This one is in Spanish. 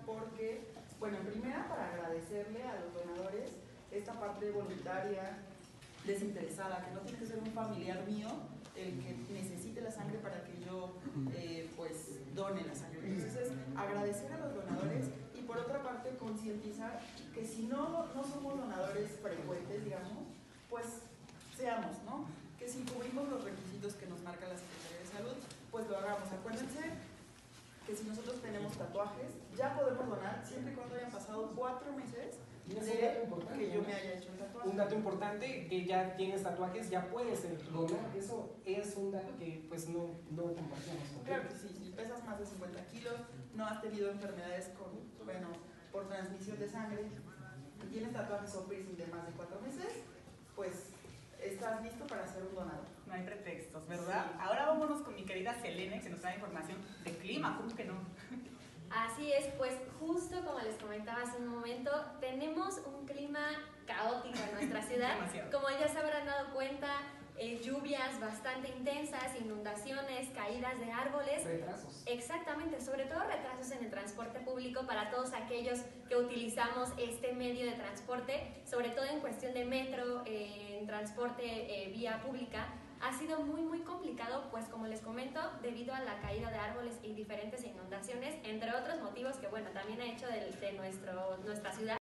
porque, bueno, en primera para agradecerle a los donadores esta parte voluntaria, desinteresada, que no tiene que ser un familiar mío el que necesite la sangre para que yo pues done la sangre. Entonces es agradecer a los donadores y por otra parte concientizar que si no somos donadores frecuentes, digamos, pues seamos, ¿no? Que si cubrimos los requisitos que nos marca la Secretaría de Salud, pues lo hagamos. Acuérdense que si nosotros tenemos tatuajes, ya podemos donar siempre y cuando hayan pasado 4 meses de que yo me haya hecho un tatuaje. Un dato importante, que ya tienes tatuajes, ya puedes donar. Eso es un dato que pues no compartimos. Claro que sí, si pesas más de 50 kilos, no has tenido enfermedades por transmisión de sangre, y tienes tatuajes o piercing de más de 4 meses, pues estás listo para ser un donador. No hay pretextos, ¿verdad? Sí. Ahora vámonos con mi querida Selene, que nos trae información de clima, ¿cómo que no? Así es, pues justo como les comentaba hace un momento, tenemos un clima caótico en nuestra ciudad. Como ya se habrán dado cuenta, lluvias bastante intensas, inundaciones, caídas de árboles. Retrasos. Exactamente, sobre todo retrasos en el transporte público para todos aquellos que utilizamos este medio de transporte, sobre todo en cuestión de metro, en transporte vía pública. Ha sido muy complicado, pues como les comento, debido a la caída de árboles y diferentes inundaciones, entre otros motivos que bueno, también ha hecho de nuestra ciudad